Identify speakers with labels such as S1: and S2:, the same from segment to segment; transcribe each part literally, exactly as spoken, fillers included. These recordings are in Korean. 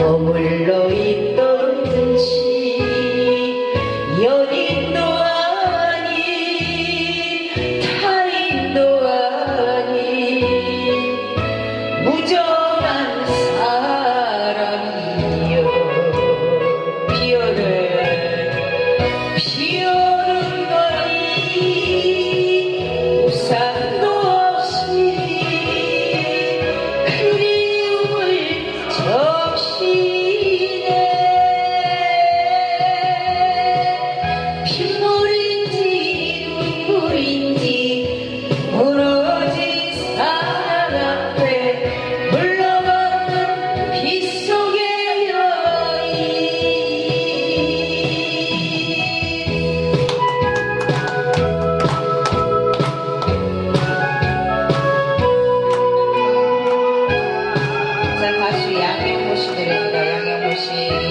S1: 머물러 있던 듯이 연인도 아닌 타인도 아닌 무정한 사람이여 피어를 피어는 거리 우산도 없이 그리움을 적시네. 핏물인지 눈물인지 무너진 사랑 앞에 물러가는 빗속의 여인. 자, 가수 양영모 씨 노래입니다. 양영모 씨.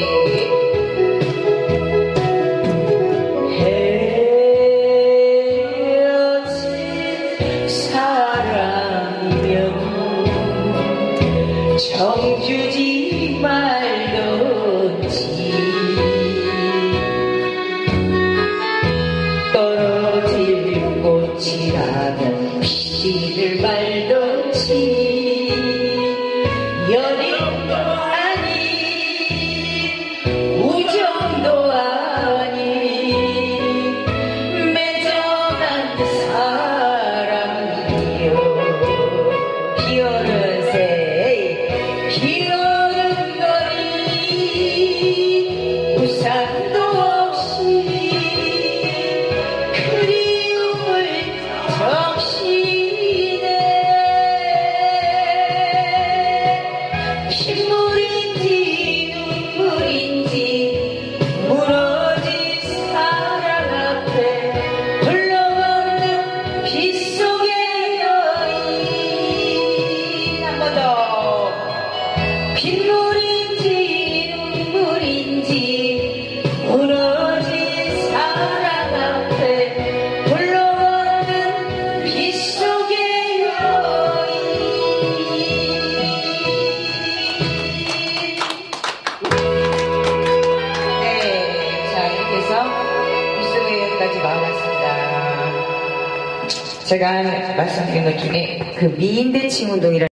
S1: 헤어진 사랑이면 정주지 말던지 떨어질 꽃이라면 피지를 말던지 연인도 아닌 우정도 아닌 매정한 사랑이여 피어는 새 피어는 거리 우산도 없이 그리움을 적시네. 핏물인지 눈물인지 무너진 사랑 앞에 흘러가는 빗속의 여인. 한 번 더. 핏물인지 눈물인지 무너진 사랑 앞에 흘러가는 빗속의 여인. 네, 자 이렇게 해서 빗속의 여인까지 나와봤습니다. 제가 말씀드린 것 중에 그 미인대칭 운동이라는